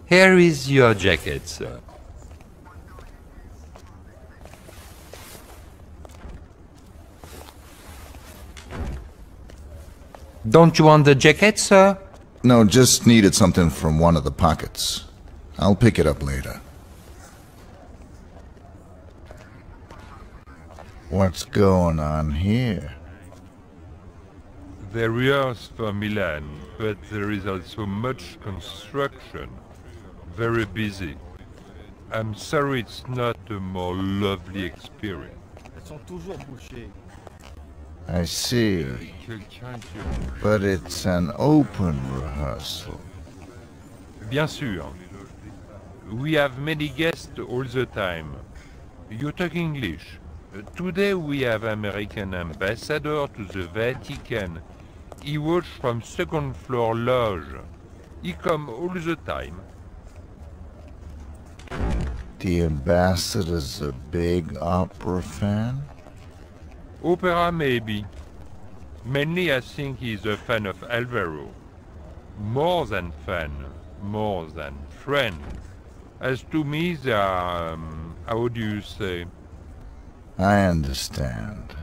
Here is your jacket, sir. Don't you want the jacket, sir? No, just needed something from one of the pockets. I'll pick it up later. What's going on here? They rehearse for Milan, but there is also much construction. Very busy. I'm sorry it's not a more lovely experience. Elles sont toujours bouchées. I see. Quelqu'un qui... But it's an open rehearsal. Bien sûr. We have many guests all the time. You talk English. Today we have American ambassador to the Vatican. He watch from second floor lodge. He come all the time. The ambassador's a big opera fan? Opera maybe. Mainly I think he's a fan of Alvaro. More than fan, more than friend. As to me they are, how do you say? I understand.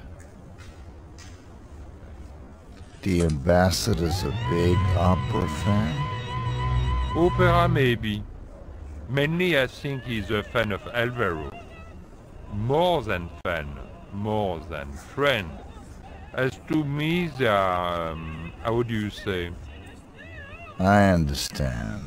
The ambassador's a big opera fan? Opera maybe. Mainly I think he's a fan of Alvaro. More than fan, more than friend. As to me they are, how do you say? I understand.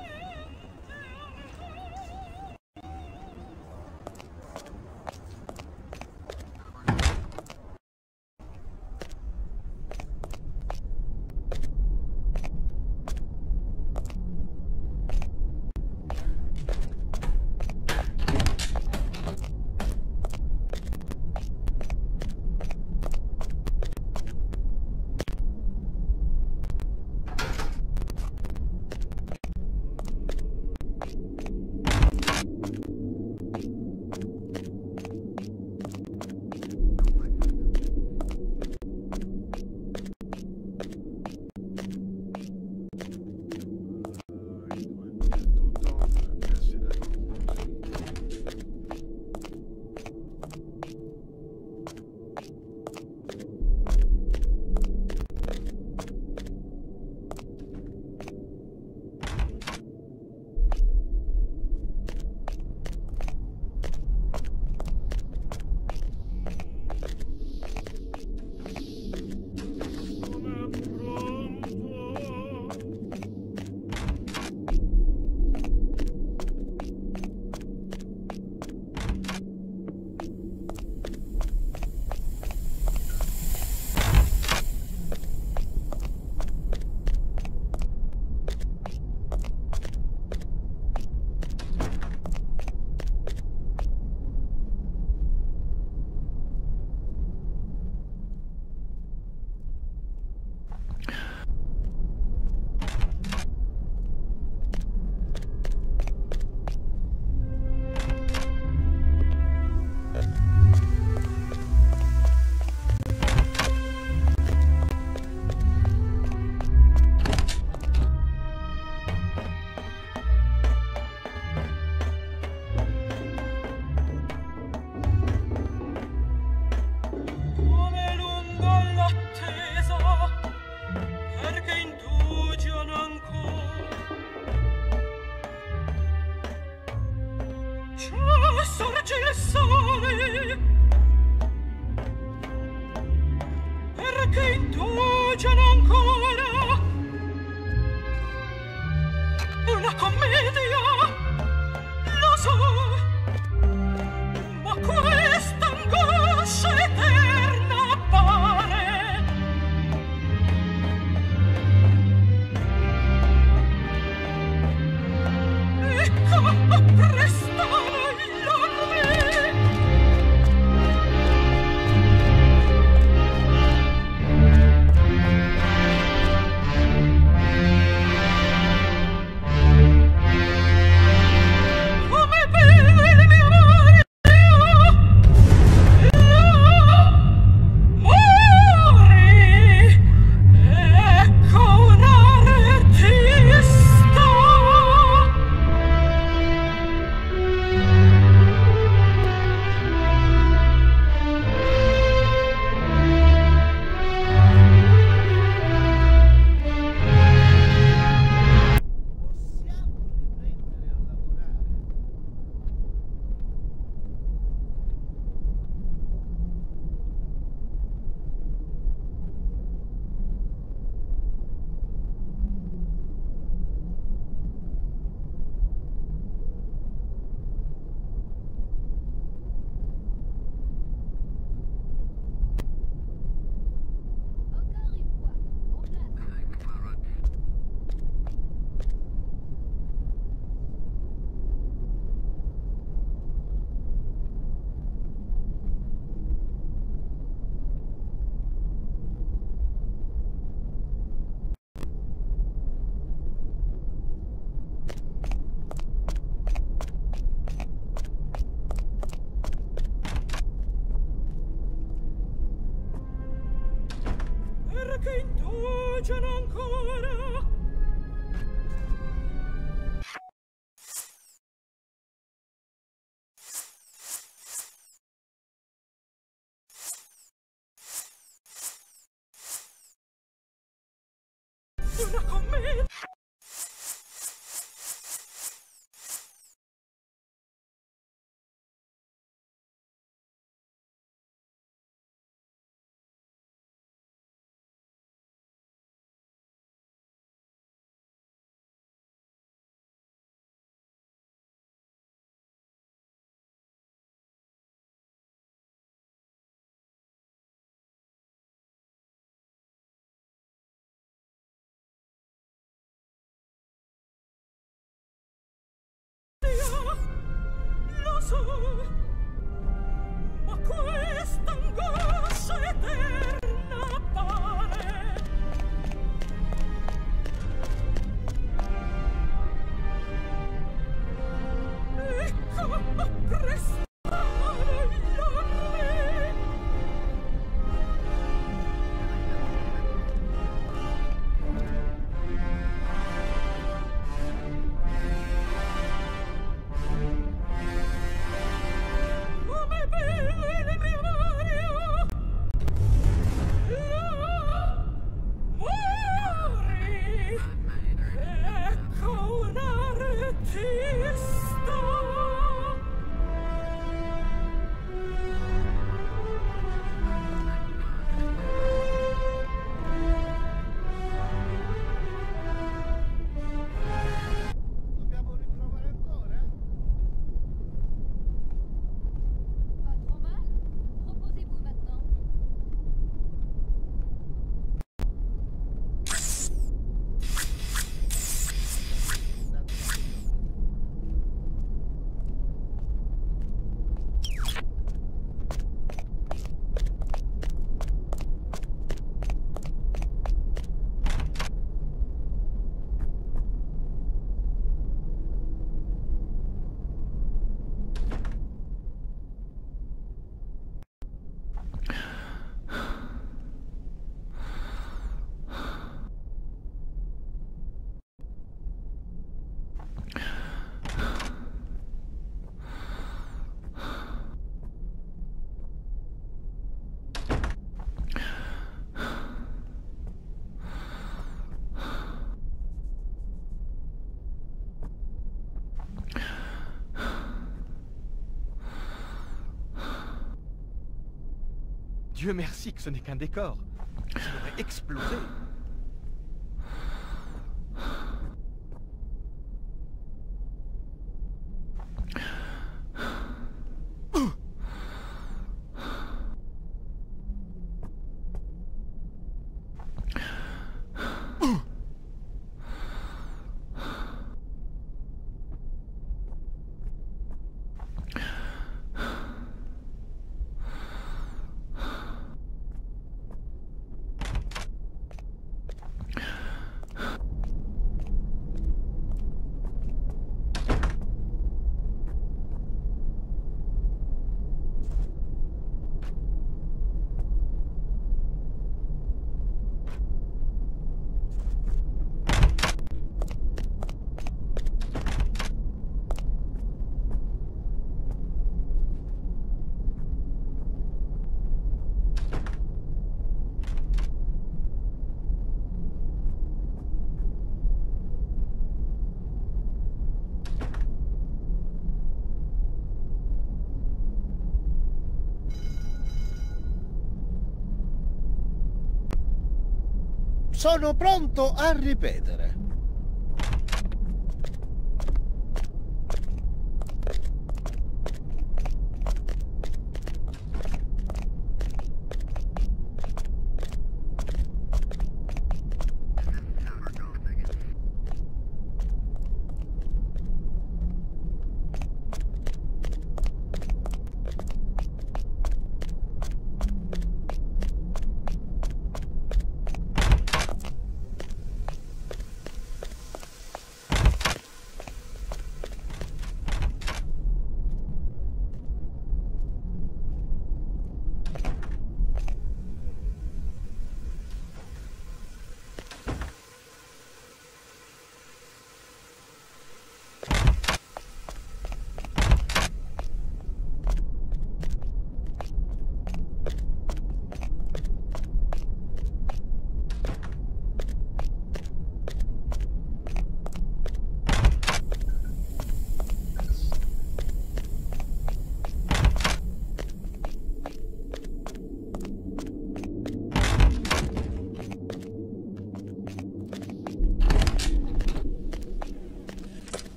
sorge il sole, perché indugiano ancora una commedia, lo so, ma questa angoscia eterna appare. Ecco, prestano il nome. galleggiano ancora. Una commedia. Lo so, ma questa angoscia eterna pare. Ecco, apprestare gli armi. Come belle le mie Mario! Là! Muori! Ecco un artista! Dobbiamo riprovare ancora? Pas trop mal. Reposez-vous maintenant. Dieu merci que ce n'est qu'un décor. Ça aurait explosé. Sono pronto a ripetere.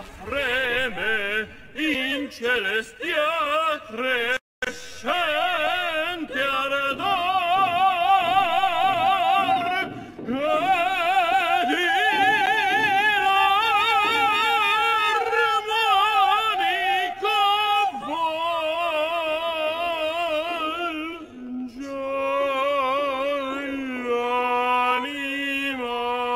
freme in celestia crescente ardor ed in armonico volge l'anima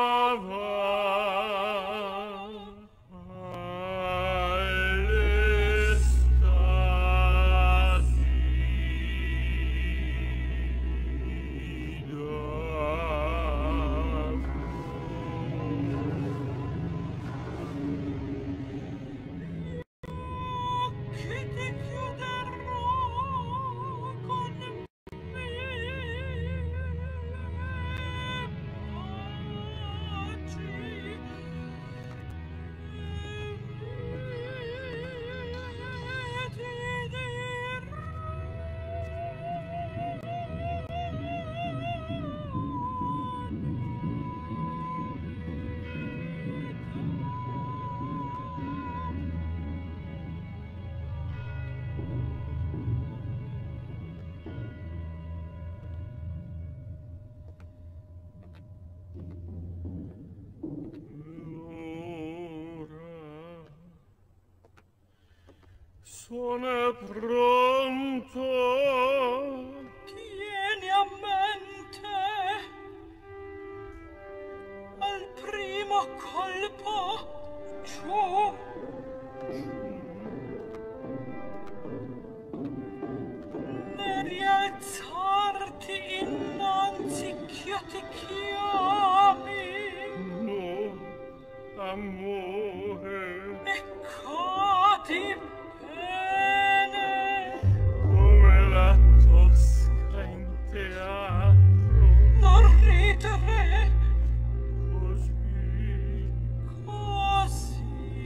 Che ti chiuderò con me sono pronto. tieni a mente al primo colpo giù ne rialzarti innanzi ch'io ti chiami No, amore, e cadi bene come la Tosca in teatro, non ridere così. così.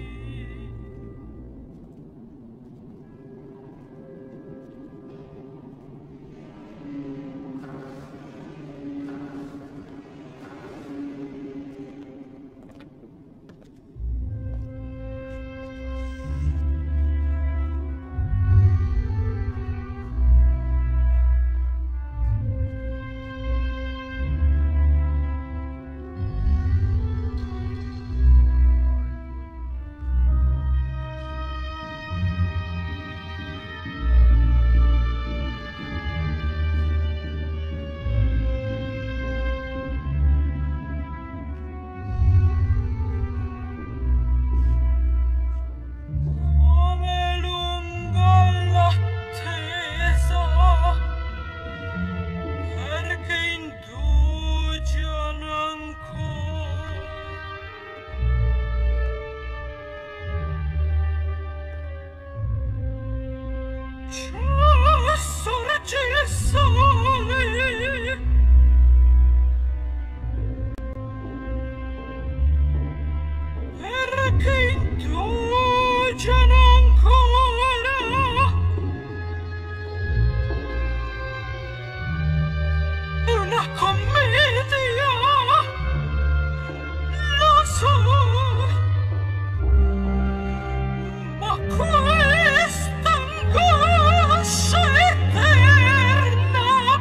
Come lunga l'attesa, perché indugiano ancora. Già sorge il sole, perché indugiano ancora. Una commedia, lo so, ma questa angoscia eterna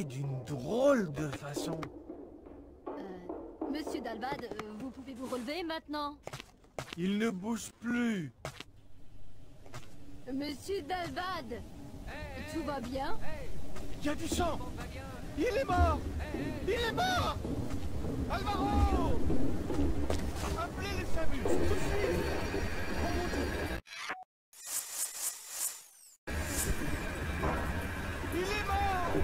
d'une drôle de façon. Monsieur Dalvad, vous pouvez vous relever maintenant? Il ne bouge plus. Monsieur Dalvad, tout va bien? Il y a du sang. Il est mort. Il est mort. Alvaro! Appelez les SAMU, tout de suite. Il est mort.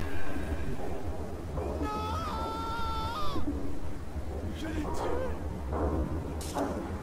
Non! Je l'ai tué.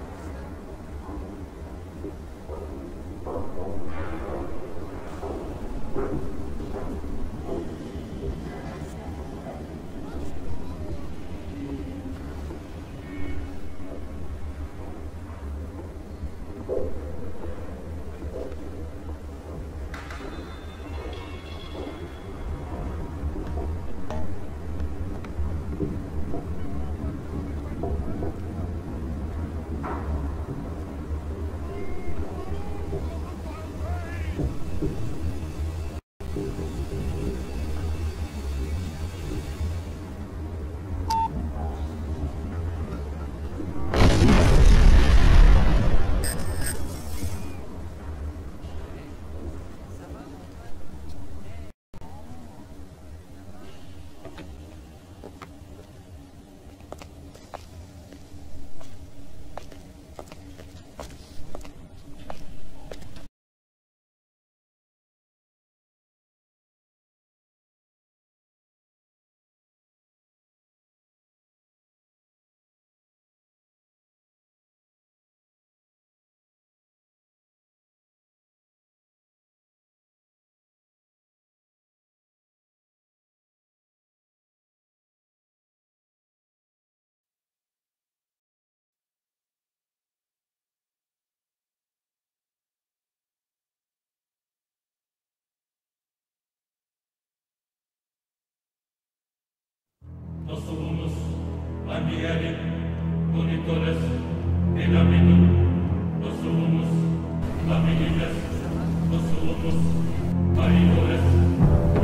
Nos somos amigos, monitores, en amigo. Nos somos amigos, nos somos monitores.